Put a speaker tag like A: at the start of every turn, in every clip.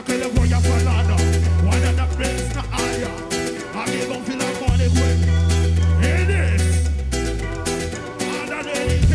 A: que le voy a falar. One of the best na área. Aqui vão filar com a neguinha. It is. Anda nele.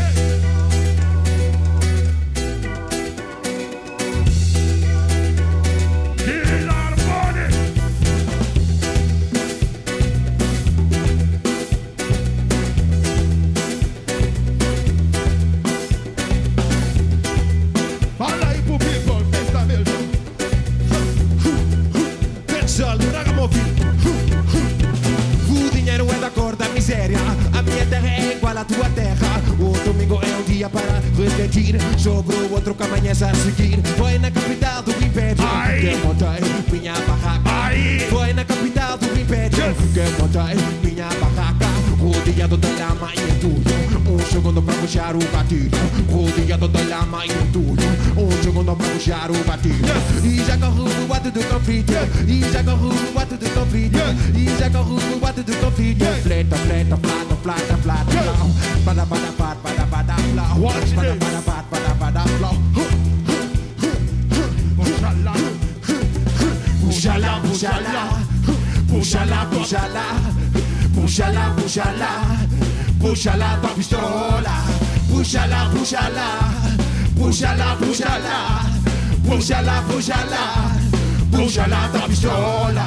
B: O dinheiro é da cor da miséria. A minha terra é igual à tua terra. O domingo é um dia para refletir sobre o outro que amanhece a seguir. Foi na capital do império que eu montei minha barraca. Foi na capital do império que eu montei minha barraca. Rodeado da lama e tudo. Um segundo para puxar o gatilho. Rodeado da lama e tudo. Um segundo para puxar o gatilho. E já corro no ato do conflito. E já corro no ato do conflito. E já corro no ato do conflito. Fleta, fleta, flata, flata, flata, flau. Bada, bada, bada, bada, bada, flau. Bada, bada, bada, bada, bada, flau. Puxa lá, puxa lá. Puxa lá, puxa lá. Puxa lá, puxa lá. Puxa lá tua pistola. Puxa lá, puxa lá. Puxa lá, puxa lá. Puxa lá, puxa lá. Puxa lá tua pistola.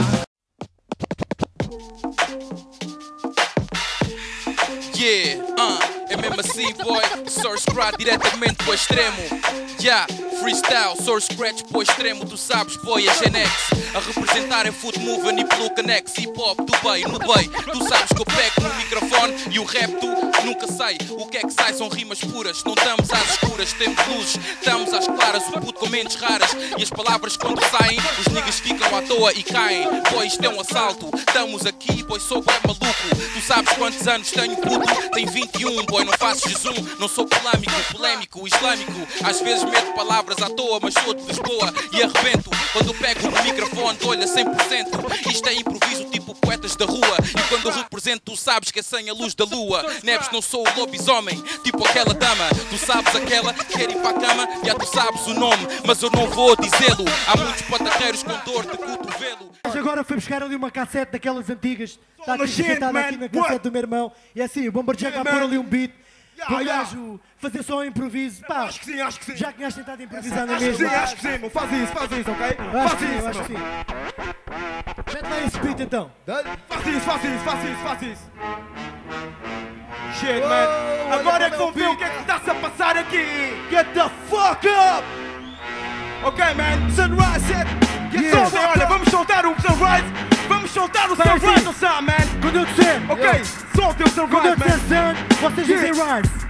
C: Yeah, é mesmo assim, boy. Source Scratch diretamente pro extremo. Yeah, freestyle, Source Scratch pro extremo. Tu sabes, boy, é Genex. A representar em Foot Moving e pelo Canex. Hip Hop do Bay, no Bay. Tu sabes que eu pego no microfone e o rap tu nunca sai. O que é que sai são rimas puras. Não estamos às escuras, temos luzes. Estamos às claras, o puto com mentes raras. E as palavras quando saem, os niggas ficam à toa e caem. Boy, isto é um assalto. Estamos aqui, boy, sou bem maluco. Tu sabes quantos anos tenho, puto? Tem 21, boy, não faço jejum. Não sou polémico, islâmico. Às vezes meto palavras à toa, mas sou de Lisboa e arrebento. Quando pego no microfone, dou-lhe a 100%. Isto é improviso, tipo poetas da rua. E quando represento, tu sabes que é sem a luz da lua. Neves, não sou o lobisomem, tipo aquela dama. Tu sabes aquela que quer ir para a cama, já tu sabes o nome, mas eu não vou dizê-lo. Há muitos pataqueiros com dor de cotovelo.
D: Mas agora fui buscar ali uma cassete daquelas antigas. Está aqui sentada aqui na cassete do meu irmão. E é assim, o Bomberjack vai pôr ali um beat. Para o gajo fazer só um improviso. Pá,
A: acho que sim, acho que sim.
D: Já que tinhas tentado improvisar na mesma.
A: Acho que sim, faz isso, ok?
D: Acho que sim. Mete lá esse beat então.
A: Faz isso. Shit, man. Agora é que vão ver o que é que está-se a passar aqui. Get the fuck up! Ok, man. Sunrise, olha, vamos soltar o Sunrise. Vamos soltar o Sunrise no Sun, man.
D: Quando eu disser,
A: ok, solta o Sunrise,
D: quando eu disser
A: man.
D: Sun, vocês dizem Rise.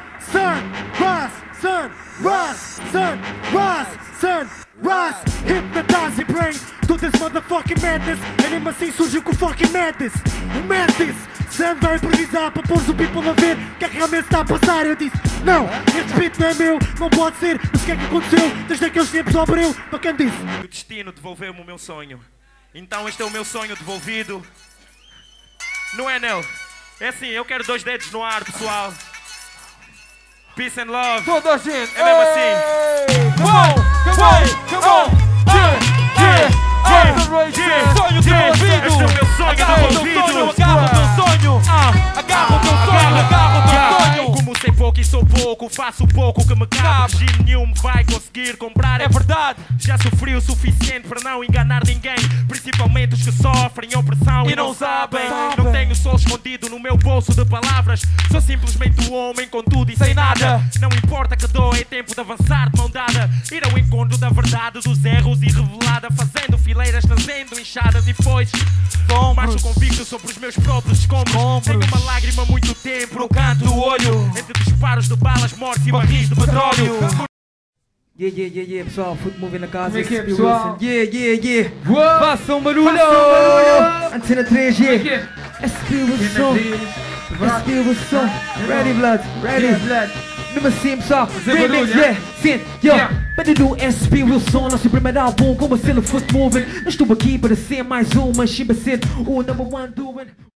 D: Sun, rise, hypnotize your brain to this motherfucking madness. E mesmo assim surgiu com fucking madness. O madness, Sun vai improvisar para pôr o people a ver o que é que realmente está a passar. Eu disse, não, este beat não é meu, não pode ser. Mas o que é que aconteceu desde aqueles tempos ao abril? Para quem disse?
A: O destino devolveu-me o meu sonho. Então este é o meu sonho devolvido. Não é, Nel? É assim, eu quero 2 dedos no ar, pessoal. Peace and love.
E: Toda a gente.
A: É mesmo assim.
E: Come on. Sonho devolvido.
A: Este é o meu sonho devolvido.
E: Agarra o teu sonho. Agarra o teu sonho.
A: Como sei pouco e sou pouco, faço pouco que me cabe. Regime nenhum me vai conseguir comprar.
E: É verdade.
A: Já sofri o suficiente para não enganar ninguém. Principalmente os que sofrem opressão e não sabem. Não tenho sol escondido no meu bolso de palavras. Sou simplesmente um homem com tudo e sem nada. Não importa que dou, é tempo de avançar de mão dada. Ir ao encontro da verdade, dos erros e revelada. Fazendo fileiras, trazendo enxadas e foices. Marcho convicto sobre os meus próprios escombros. Tenho uma lágrima há muito tempo no canto do olho. Entre disparos de balas, mortes e barris de petróleo.
F: Yeah, pessoal, Foot Moving na casa.
E: Como é que é, pessoal?
F: Yeah.
E: Façam barulho!
F: Antena 3, yeah. SP with som. SP with som. Ready, blood. Mesmo assim, pessoal. Remix, yeah. Sim, yo. Para do SP Wilson, nosso primeiro álbum com a cena Foot Moving. Não estou aqui para ser mais uma, mas sim para ser o number one doing.